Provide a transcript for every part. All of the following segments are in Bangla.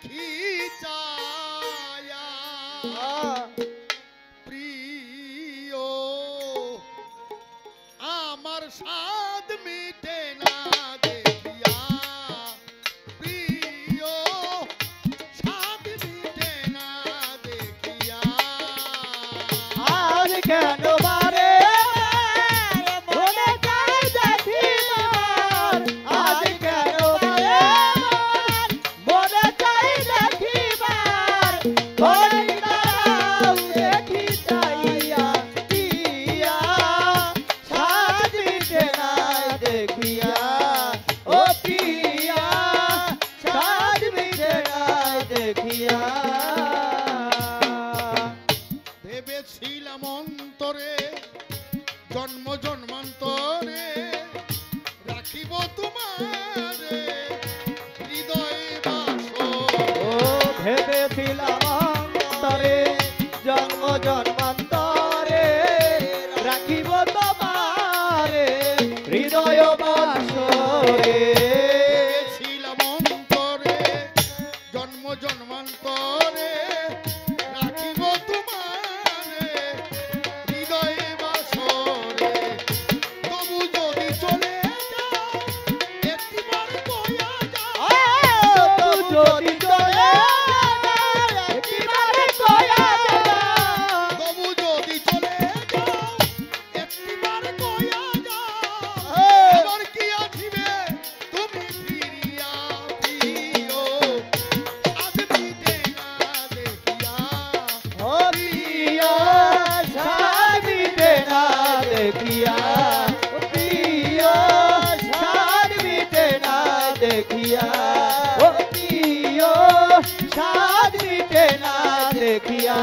দেখি চায়া প্রিয় আমার স্বাদ মিটে না দেখিয়া প্রিয় স্বাদ মিটে না দেখিয়া আজ কেন বারে মনে চাই দেখিবার আজ কেন বারে মনে চাই দেখিবার ঘড়ি দাঁড়াও দেখি চাইয়া প্রিয়া স্বাদ মিটে না দেখিয়া ও প্রিয়া স্বাদ মিটে না দেখিয়া ভেবেছিলাম অন্তরে জন্ম জন্মান্তরে রাখিব তোমারে হৃদয়ে বাসরে ও ভেবেছিলাম অন্তরে জন্ম জন্মান্তরে রাখিব তোমারে হৃদয় বাসরে ভেবেছিলাম অন্তরে জন্ম জন্মান্তরে রাখিব তোমারে হৃদয়ে বাসরে তবু যদি চলে যাও একটিবার কয়া যাও তো যদি চলে যায় একেবারে কয়া যাও তবু যদি চলে যাও একটিবার কয়া যাও আবার কি আসিবে তুমি ফিরিয়া প্রিয় আজ মিটে না দেখিয়া ও প্রিয়া স্বাদ মিটে না দেখিয়া ও প্রিয়া স্বাদ মিটে না দেখিয়া ও প্রিয়া স্বাদ মিটে না দেখিয়া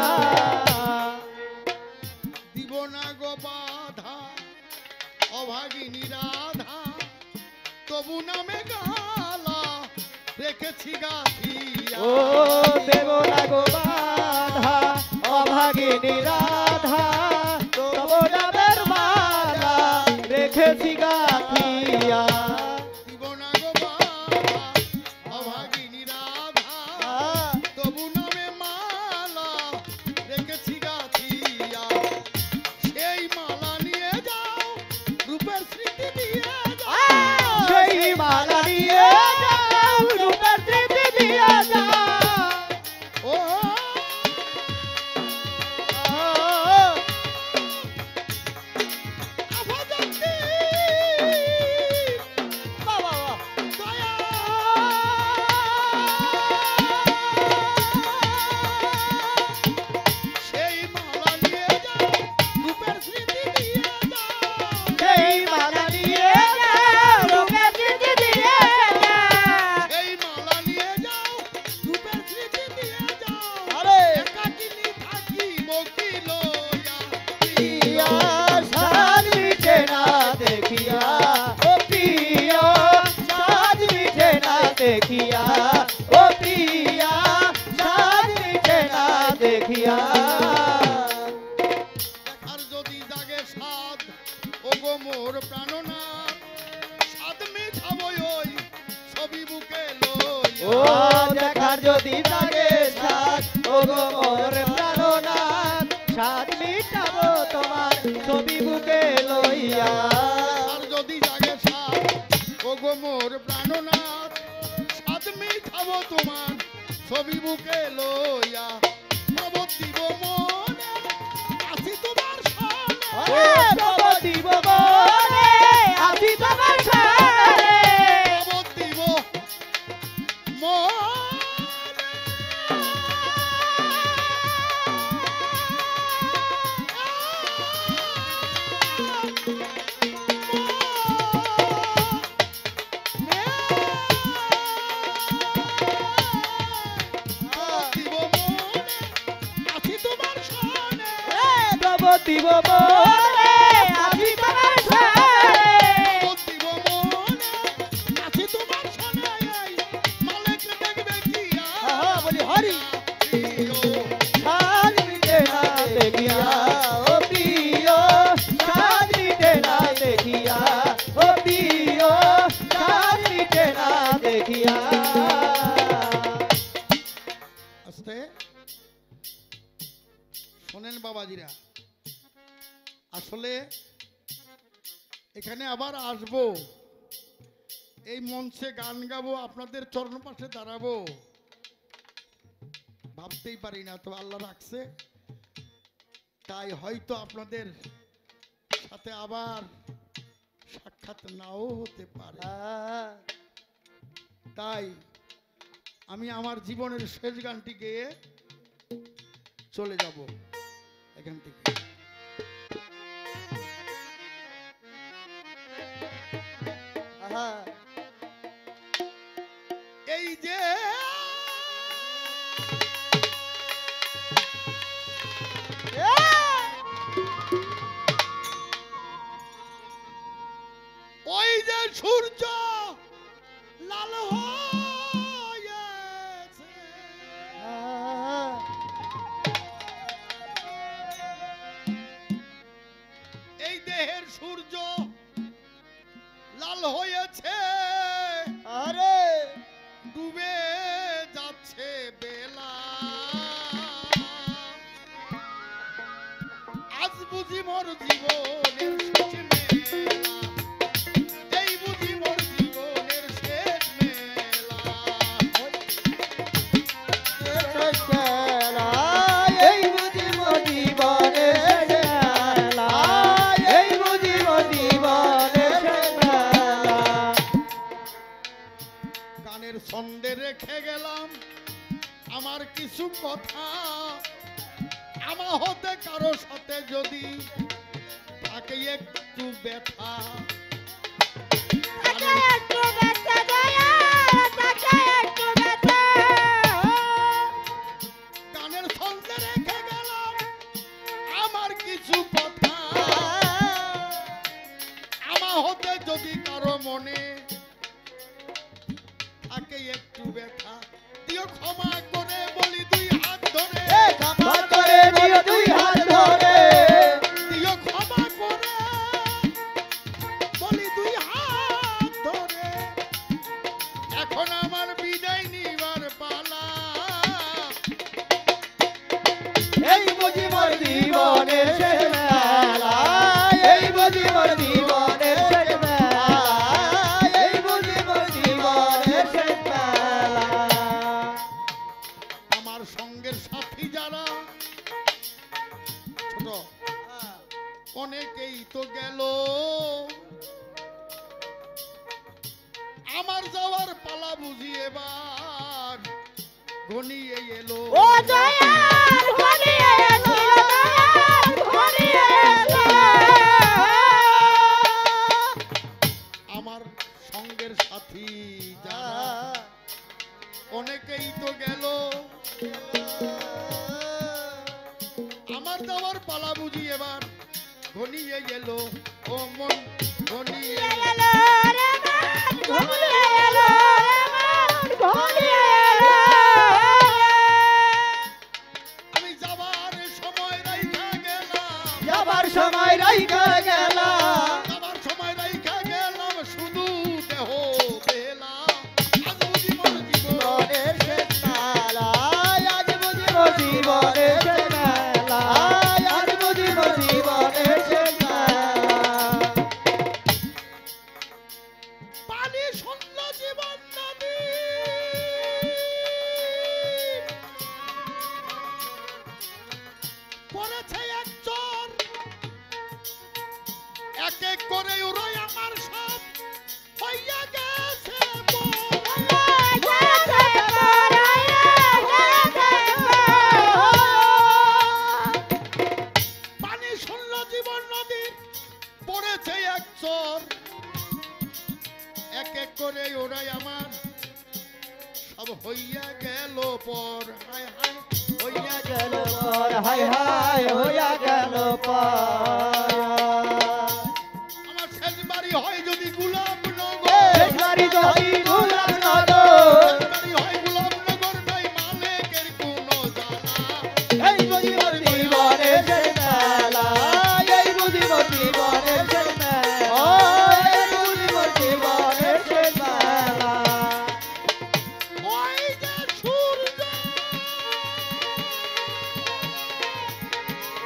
দিব না গো বাধা অভাগিনী রাধা তবু নামে গালা রেখেছি গাথিয়া ও দেব না গো বাধা অভাগিনী রাধা তব নামের মালা রেখেছি গাথিয়া দিব না গো বাধা অভাগিনী রাধা তবু নামে মালা রেখেছি গাথিয়া সেই মালা নিয়ে যাও রূপের স্মৃতি দিয়ে যাও সেই মালা নিয়ে যাও রূপের স্মৃতি দিয়ে যাও ও আভাজান্তি বাবা দয়া সেই মালা নিয়ে যাও রূপের স্মৃতি দিয়ে যাও সেই মালা নিয়ে যাও রূপের স্মৃতি দিয়ে যাও সেই মালা নিয়ে যাও রূপের স্মৃতি দিয়ে যাও আরে একাকিনী থাকিব কি লয়া প্রিয়া স্বাদ মিটে না দেখিয়া ও প্রিয়া স্বাদ মিটে না দেখিয়া ও প্রিয়া স্বাদ মিটে না দেখিয়া দেখার যদি জাগে স্বাদ ও গো মোর প্রাণনাথ স্বাদ মিঠাবো ওই ছবি বুকে ও লইয়া দেখার যদি লাগে স্বাদ ও গো মোর প্রাণনাথ স্বাদ মিটাবো তোমার ছবি বুকে লইয়া আর যদি জাগে স্বাদ ও গো মোর প্রাণনাথ স্বাদ মিঠাবো তোমার ছবি বুকে লইয়া প্রবোধ দিব মনে আসি তোমার সামনে তব দিব বলে আছি তোমার সামনে প্রবোধ দিব মনে দিব বলে আছি তোমার সামনে বলি হরি স্বাদ মিটে না দেখিয়া ও প্রিয় স্বাদ মিটে না দেখিয়া ও প্রিয় স্বাদ মিটে না দেখিয়া জানেন বাবাজিরা, আসলে এখানে আবার আসবো, এই মঞ্চে গান গাবো, আপনাদের চরণ পাশে দাঁড়াবো, ভাবতেই পারি না। তো আল্লাহ রাখছে, তাই হয়তো আপনাদের সাথে আবার সাক্ষাৎ নাও হতে পারে। তাই আমি আমার জীবনের শেষ গানটি গেয়ে চলে যাব এখান থেকে। এই যে ওই যে সূর্য লাল হয়েছে, এই দেহের সূর্য লাল হয়েছে, আরে ডুবে যাচ্ছে বেলা, আজ বুঝি মোর জীবনের শেষ মেলা, এই বুঝি মোর জীবনের শেষ মেলা। এই বুঝি মোর জীবনের মেলা, এই বুঝি মোর জীবনের মেলা। গানের ছন্দে রেখে গেলাম আমার কিছু কথা, আমার হতে কারো সাথে যদি থাকে একটু ব্যথা, গানের ছন্দে রেখে গেলাম আমার কিছু কথা, আমার হতে যদি কারো মনে থাকে একটু ব্যথা, দিও ক্ষমা করে বলি দুই হাত ধরে, ক্ষমা করে দিও দুই হাত ধরে, দিও ক্ষমা করে বলি দুই হাত ধরে, এখন আমার বিদায় নিবার পালা, এই বুঝি মোর জীবনের শেষ মেলা, এই বুঝি মোর জীবনের শেষ মেলা, এই বুঝি মোর জীবনের শেষ মেলা। আমার সঙ্গের সাথী যারা ছোট অনেকেই তো গেল, আমার যাওয়ার পালা বুঝি এবার ঘনিয়ে এলো, ও দয়াল ঘনিয়ে এলো, দয়াল ঘনিয়ে এলো। আমার সঙ্গের সাথী যারা অনেকেই তো গেল, আমার যাওয়ার পালা বুঝি এবার ঘনিয়ে গেল, ও মন ঘনিয়ে এলো রে মন, ঘনিয়ে এলো রে মন, ঘনিয়ে এলো। আমি যাবার সময় রাইখা গেলাম, যাবার সময় রাইখা গেলাম, যাবার সময় রাইখা গেলাম শুধু দেহ বেলা, আজ বুঝি মোর জীবনের জীবনের শেষ মেলা, আজ বুঝি মোর জীবনের শেষ মেলা, আজ বুঝি মোর জীবনের শেষ মেলা। পানি শূন্য জীবন নদী, পড়েছে এক চর, এক এক করে উড়াই আমার সব হইয়া গেছে পানি শূন্য জীবন নদীর পড়েছে এক চর, এক এক করে ওরাই আমার সব হইয়া গেল পর, হায় হায় হইয়া গেল পর, হায় হায় হইয়া গেল পর। আমার শেষ বাড়ি হয় যদি গোলাপ শেষ বাড়ি যদি গোলাপনগর, শেষ বাড়ি হয় গোলাপনগর, নাই মালিকের কোনো জ্বালা, এই বুঝি মোর জীবনের শেষ মেলা, এই বুঝি মোর জীবনের শেষ মেলা, এই বুঝি মোর জীবনের শেষ মেলা। ওই যে সূর্য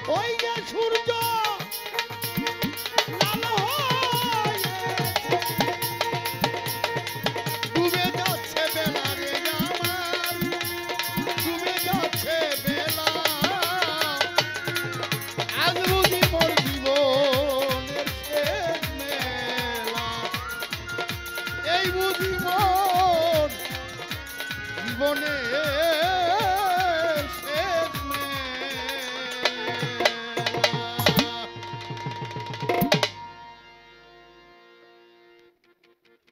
ওই যে সূর্য লাল হয়েছে, ডুবে যাচ্ছে বেলা রে আমার, ডুবে যাচ্ছে বেলা, আজ বুঝি মোর জীবনের শেষ মেলা, এই বুঝি মোর জীবনের শেষ মেলা।